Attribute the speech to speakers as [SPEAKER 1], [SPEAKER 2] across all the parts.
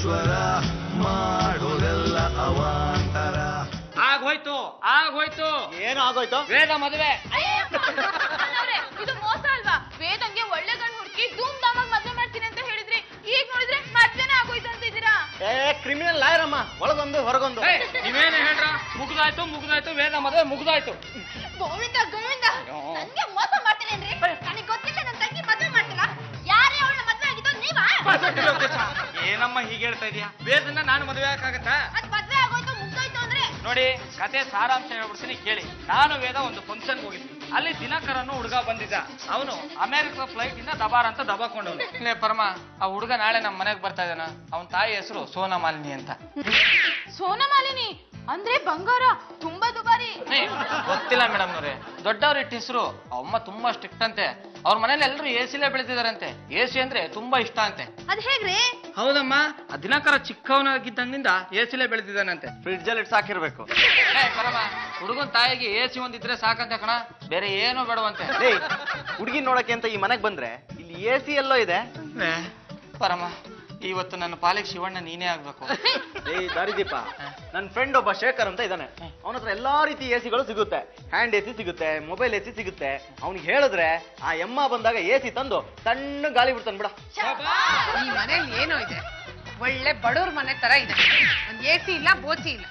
[SPEAKER 1] ಈಶ್ವರ ಮಾಡೋದೆಲ್ಲ ಅವಾಂತರ.
[SPEAKER 2] ಆಗೋಯ್ತು ಆಗೋಯ್ತು.
[SPEAKER 3] ಏನು ಆಗೋಯ್ತು?
[SPEAKER 2] ವೇದ ಮದುವೆ.
[SPEAKER 4] ಇದು ಮೋಸ ಅಲ್ವಾ? ವೇದಂಗೆ ಒಳ್ಳೆ ಗಂಡು ಹುಡುಕಿ ಧೂಮ್ ಧಾಮಾಗ್ ಮದುವೆ ಮಾಡ್ತೀನಿ ಅಂತ ಹೇಳಿದ್ರಿ, ಈಗ ನೋಡಿದ್ರೆ ಮದ್ವೆನೇ ಆಗೋಯ್ತು ಅಂತಿದ್ದೀರಾ.
[SPEAKER 3] ಕ್ರಿಮಿನಲ್ ಲಾಯರ್ ಅಮ್ಮ, ಒಳಗೊಂದು ಹೊರಗೊಂದು.
[SPEAKER 2] ನೀವೇನು ಹೇಳ್ರ? ಮುಗ್ದಾಯ್ತು ವೇದ ಮದುವೆ ಮುಗ್ದಾಯ್ತು.
[SPEAKER 4] ಗೋವಿಂದ ಗೋವಿಂದ, ನನ್ಗೆ ಮೋಸ ಮಾಡ್ತೀನೇನ್ರಿ? ನನಗೆ ಗೊತ್ತಿಲ್ಲ ನನ್ನ ತಂಗಿ ಮದುವೆ ಮಾಡ್ತಿಲ್ಲ. ಯಾರೇ ಅವಳ ಮದುವೆ ಆಗಿದ್ದು ನೀವಾ?
[SPEAKER 2] ಏನಮ್ಮ ಹೀಗೆ ಹೇಳ್ತಾ ಇದೀಯಾ? ವೇದನ್ನ ನಾನು ಮದುವೆ ಆಗಕ್ಕಾಗತ್ತಾ?
[SPEAKER 4] ಅದ್ ಮದುವೆ ಆಗೋಯ್ತು ಮುಗ್ದೋಯ್ತು ಅಂದ್ರೆ
[SPEAKER 2] ನೋಡಿ, ಕತೆ ಸಾರಾಂಶ ಹೇಳ್ಬಿಡ್ತೀನಿ ಕೇಳಿ. ನಾನು ವೇದ ಒಂದು ಫಂಕ್ಷನ್ ಹೋಗಿದ್ವಿ. ಅಲ್ಲಿ ದಿನಕರನ್ನು ಹುಡುಗ ಬಂದಿದ್ದ. ಅವನು ಅಮೆರಿಕ ಫ್ಲೈಟ್ ಇಂದ ದಬಾರ್ ಅಂತ ದಬಾಕೊಂಡವನು. ಪರಮ, ಆ ಹುಡುಗ ನಾಳೆ ನಮ್ಮ ಮನೆಗೆ ಬರ್ತಾ ಇದ್ದಾನ. ಅವನ ತಾಯಿ ಹೆಸರು ಸೋನಮಾಲಿನಿ ಅಂತ.
[SPEAKER 4] ಸೋನಮಾಲಿನಿ ಅಂದ್ರೆ ಬಂಗಾರ ತುಂಬಾ ದುಬಾರಿ.
[SPEAKER 2] ಗೊತ್ತಿಲ್ಲ ಮೇಡಮ್ ಅವ್ರೆ, ದೊಡ್ಡವ್ರ ಇಟ್ಟ ಹೆಸರು. ಅಮ್ಮ ತುಂಬಾ ಸ್ಟ್ರಿಕ್ಟ್ ಅಂತೆ. ಅವ್ರ ಮನೇಲಿ ಎಲ್ಲರೂ ಎಸಿಲೇ ಬೆಳೆದಿದಾರಂತೆ. ಎಸಿ ಅಂದ್ರೆ ತುಂಬಾ ಇಷ್ಟ ಅಂತೆ.
[SPEAKER 4] ಅದ್ ಹೇಗ್ರಿ?
[SPEAKER 2] ಹೌದಮ್ಮ, ಆ ದಿನಕರ ಚಿಕ್ಕವನಾಗಿದ್ದಂಗಿಂದ ಎಸಿಲೇ ಬೆಳೆದಿದ್ದಾನಂತೆ.
[SPEAKER 3] ಫ್ರಿಡ್ಜ್ ಅಲ್ಲಿ ಇಟ್ಟು ಸಾಕಿರ್ಬೇಕು.
[SPEAKER 2] ಪರಮ, ಹುಡುಗನ ತಾಯಿಗೆ ಎಸಿ ಒಂದಿದ್ರೆ ಸಾಕಂತೆ ಕಣ, ಬೇರೆ ಏನೋ ಬೇಡವಂತೆ.
[SPEAKER 3] ಹುಡುಗಿ ನೋಡಕ್ಕೆ ಅಂತ ಈ ಮನೆಗ್ ಬಂದ್ರೆ ಇಲ್ಲಿ ಎಸಿ ಎಲ್ಲೋ ಇದೆ.
[SPEAKER 2] ಪರಮ, ಇವತ್ತು ನನ್ನ ಪಾಲಿಗೆ ಶಿವಣ್ಣ ನೀನೇ ಆಗ್ಬೇಕು.
[SPEAKER 3] ದಾರಿದೀಪ, ನನ್ನ ಫ್ರೆಂಡ್ ಒಬ್ಬ ಶೇಖರ್ ಅಂತ ಇದ್ದಾನೆ. ಅವನ ಹತ್ರ ಎಲ್ಲಾ ರೀತಿ ಎಸಿಗಳು ಸಿಗುತ್ತೆ. ಹ್ಯಾಂಡ್ ಎಸಿ ಸಿಗುತ್ತೆ, ಮೊಬೈಲ್ ಎಸಿ ಸಿಗುತ್ತೆ. ಅವ್ನಿಗೆ ಹೇಳಿದ್ರೆ ಆ ಎಮ್ಮ ಬಂದಾಗ ಎಸಿ ತಂದು ಸಣ್ಣ ಗಾಳಿ ಬಿಡ್ತಾನೆ ಬಿಡ.
[SPEAKER 5] ಈ ಮನೇಲಿ ಏನೋ ಇದೆ, ಒಳ್ಳೆ ಬಡವ್ರ ಮನೆ ತರ ಇದೆ. ಒಂದ್ ಎಸಿ ಇಲ್ಲ, ಬೋಸಿ ಇಲ್ಲ.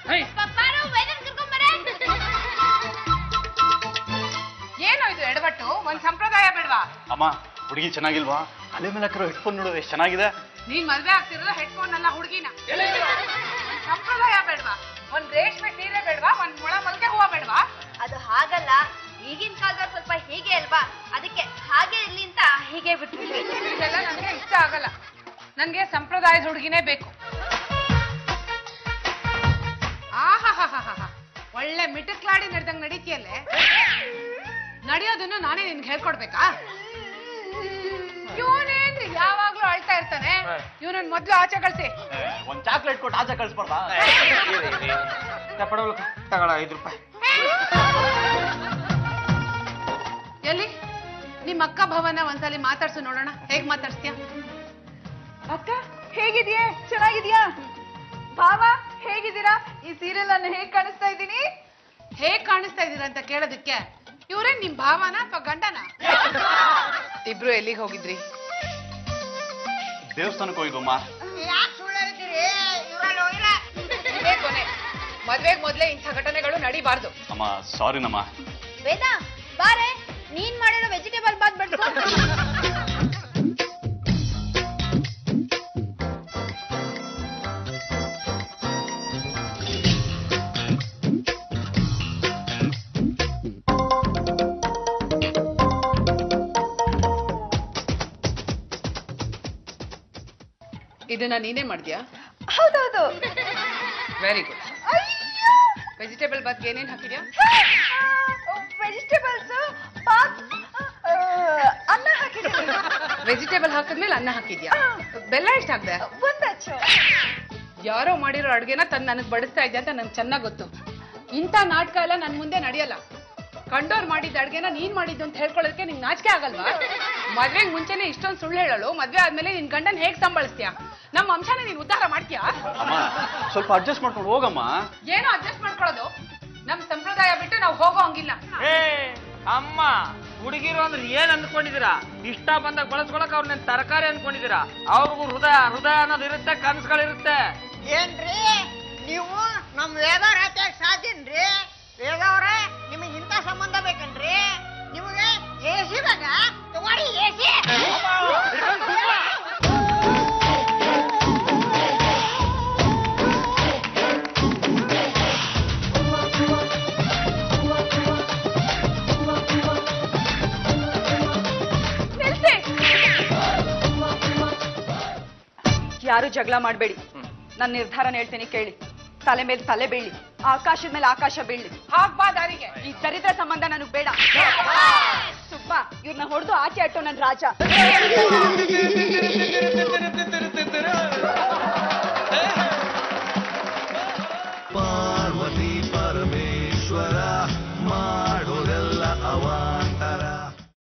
[SPEAKER 5] ಏನೋ ಇದು ಎಡವಟ್ಟು? ಒಂದ್ ಸಂಪ್ರದಾಯ ಬೇಡವಾ?
[SPEAKER 6] ಅಮ್ಮ, ಹುಡುಗಿ ಚೆನ್ನಾಗಿಲ್ವಾ? ಅಲೆ ಮೇಲೆ ಹಾಕಿರೋ ಹೆಡ್ಫೋನ್ ನೋಡು ಎಷ್ಟು ಚೆನ್ನಾಗಿದೆ.
[SPEAKER 5] ನೀನ್ ಮದ್ವೆ ಆಗ್ತಿರೋದು ಹೆಡ್ಫೋನ್ ಅಲ್ಲ, ಹುಡುಗಿನ. ಸಂಪ್ರದಾಯ ಬೇಡವಾ? ಒಂದ್ ರೇಷ್ಮೆ ಸೀರೆ ಬೇಡವಾ? ಒಂದ್ ಮೊಳ ಮಲ್ಗೆ ಹೂವ ಬೇಡವಾ?
[SPEAKER 4] ಅದು ಹಾಗಲ್ಲ, ಈಗಿನ ಕಾಲದಲ್ಲಿ ಸ್ವಲ್ಪ ಹೀಗೆ ಅಲ್ವಾ, ಅದಕ್ಕೆ ಹಾಗೆ ಇರ್ಲಿ ಅಂತ ಹೀಗೆ ಬಿಟ್ರು.
[SPEAKER 5] ಇದೆಲ್ಲ ನನಗೆ ಇಷ್ಟ ಆಗಲ್ಲ. ನನ್ಗೆ ಸಂಪ್ರದಾಯದ ಹುಡುಗಿನೇ ಬೇಕು. ಆಹಾ, ಒಳ್ಳೆ ಮಿಟಕ್ಲಾಡಿ ನಡೆದಂಗ್ ನಡೀತಿಯಲ್ಲೇ. ನಡೆಯೋದನ್ನು ನಾನೇ ನಿನ್ಗೆ ಹೇಳ್ಕೊಡ್ಬೇಕಾ? ಇವನೇನ್ರಿ ಯಾವಾಗ್ಲೂ ಅಳ್ತಾ ಇರ್ತಾನೆ. ಇವನನ್ ಮೊದ್ಲು ಆಚೆ ಕಳ್ಸಿ.
[SPEAKER 3] ಒಂದ್ ಚಾಕ್ಲೇಟ್ ಕೊಟ್ಟು ಆಚೆ ಕಳ್ಸ್ಬಾರ್ದಾ?
[SPEAKER 2] ತಗೊಳ 5 ರೂಪಾಯಿ.
[SPEAKER 5] ಎಲ್ಲಿ ನಿಮ್ ಅಕ್ಕ ಭವನ ಒಂದ್ಸಲಿ ಮಾತಾಡ್ಸು ನೋಡೋಣ. ಹೇಗ್ ಮಾತಾಡ್ಸ್ತೀಯ?
[SPEAKER 4] ಅಕ್ಕ ಹೇಗಿದ್ಯಾ? ಚೆನ್ನಾಗಿದ್ಯಾ? ಭಾವ ಹೇಗಿದ್ದೀರಾ? ಈ ಸೀರಿಯಲ್ ಅನ್ನು ಹೇಗ್ ಕಾಣಿಸ್ತಾ ಇದ್ದೀನಿ?
[SPEAKER 5] ಹೇಗ್ ಕಾಣಿಸ್ತಾ ಇದೀರ ಅಂತ ಕೇಳೋದಕ್ಕೆ ಇವ್ರೇ ನಿಮ್ ಭಾವನ ಅಥವಾ ಗಂಡನ? ಇಬ್ರು ಎಲ್ಲಿಗೆ ಹೋಗಿದ್ರಿ?
[SPEAKER 6] ದೇವಸ್ಥಾನಕ್ಕೆ ಹೋಗಿದ್ದಮ್ಮ.
[SPEAKER 5] ಮದ್ವೆಗ್ ಮೊದ್ಲೇ ಇಂಥ ಘಟನೆಗಳು ನಡಿಬಾರ್ದು.
[SPEAKER 6] ಅಮ್ಮ ಸಾರಿನಮ್ಮ.
[SPEAKER 4] ವೇದ ಬಾರೆ, ನೀನ್ ಮಾಡಿರೋ ವೆಜಿಟೇಬಲ್ ಬಾತ್ ಬಡ್ಸು.
[SPEAKER 5] ಇದನ್ನ ನೀನೇ ಮಾಡಿದ್ಯಾ?
[SPEAKER 4] ಹೌದೌದು.
[SPEAKER 5] Very good. ವೆಜಿಟೇಬಲ್ ಬಾತ್ಗೆ ಏನೇನ್ ಹಾಕಿದ್ಯಾ?
[SPEAKER 4] ವೆಜಿಟೇಬಲ್ಸ್ ಬಾತ್, ಅನ್ನ ಹಾಕಿದ್ದೀನಿ.
[SPEAKER 5] ವೆಜಿಟೇಬಲ್ ಹಾಕಿದ್ಮೇಲೆ ಅನ್ನ ಹಾಕಿದ್ಯಾ? ಬೆಲ್ಲ ಎಷ್ಟು ಹಾಕ್ದೆ?
[SPEAKER 4] ಒಂದಚ್ಚು.
[SPEAKER 5] ಯಾರೋ ಮಾಡಿರೋ ಅಡ್ಗೆನ ತಂದು ನನಗ್ ಬಡಿಸ್ತಾ ಇದ್ಯಾ ಅಂತ ನಂಗೆ ಚೆನ್ನಾಗ್ ಗೊತ್ತು. ಇಂಥ ನಾಟಕ ಎಲ್ಲ ನನ್ ಮುಂದೆ ನಡೆಯಲ್ಲ. ಕಂಡೋರ್ ಮಾಡಿದ ಅಡ್ಗೆನ ನೀನ್ ಮಾಡಿದ್ದು ಅಂತ ಹೇಳ್ಕೊಳ್ಳೋದಕ್ಕೆ ನಿಂಗೆ ನಾಚಿಕೆ ಆಗಲ್ವಾ? ಮದ್ವೆಗ್ ಮುಂಚೆನೆ ಇಷ್ಟೊಂದು ಸುಳ್ಳು ಹೇಳಲು, ಮದ್ವೆ ಆದ್ಮೇಲೆ ನಿನ್ ಗಂಡನ್ ಹೇಗ್ ಸಂಭಾಳಿಸ್ತೀಯ? ನಮ್ಮ ಅಂಶನ ನೀನ್ ಉದ್ಧಾರ ಮಾಡ್ತೀಯಾ?
[SPEAKER 6] ಅಮ್ಮ ಸ್ವಲ್ಪ ಅಡ್ಜಸ್ಟ್ ಮಾಡ್ಕೊಂಡು ಹೋಗಮ್ಮ.
[SPEAKER 5] ಏನೋ ಅಡ್ಜಸ್ಟ್ ಮಾಡ್ಕೊಳ್ಳೋದು? ನಮ್ ಸಂಪ್ರದಾಯ ಬಿಟ್ಟು ನಾವು ಹೋಗೋ ಹಂಗಿಲ್ಲ.
[SPEAKER 2] ಅಮ್ಮ, ಹುಡುಗಿರು ಅಂದ್ರೆ ಏನ್ ಅನ್ಕೊಂಡಿದೀರಾ? ಇಷ್ಟ ಬಂದಾಗ ಬಳಸ್ಕೊಳಕ್ ಅವ್ರ ನನ್ ತರಕಾರಿ ಅನ್ಕೊಂಡಿದೀರಾ? ಅವ್ರಿಗೂ ಹೃದಯ ಅನ್ನೋದು ಇರುತ್ತೆ, ಕನಸುಗಳಿರುತ್ತೆ.
[SPEAKER 7] ಏನ್ರಿ ನೀವು ನಮ್ ವೇದವ್ರ ಹತ್ಯಾಗ ಸಾಧ್ಯನ್ರಿ? ವೇದವ್ರೆ, ನಿಮಗೆ ಇಂಥ ಸಂಬಂಧ ಬೇಕನ್ರಿ? ನಿಮಗೆ ಎಸಿ ಬೇಕ? ತಗೊಳ್ಳಿ ಎಸಿ.
[SPEAKER 8] ಯಾರು ಜಗಳ ಮಾಡಬೇಡಿ. ನನ್ನ ನಿರ್ಧಾರನ ಹೇಳ್ತೀನಿ ಕೇಳಿ. ತಲೆ ಮೇಲೆ ತಲೆ ಬೀಳಿ, ಆಕಾಶದ ಮೇಲೆ ಆಕಾಶ ಬೀಳಿ.
[SPEAKER 5] ಹಾಗ್ಬಾ ದಾರಿಗೆ.
[SPEAKER 8] ಈ ದರಿದ್ರ ಸಂಬಂಧ ನನಗ್ ಬೇಡ. ಸುಬ್ಬ, ಇವ್ರನ್ನ ಹೊಡೆದು ಆಚೆ ಅಟ್ಟೋ ನನ್ ರಾಜ.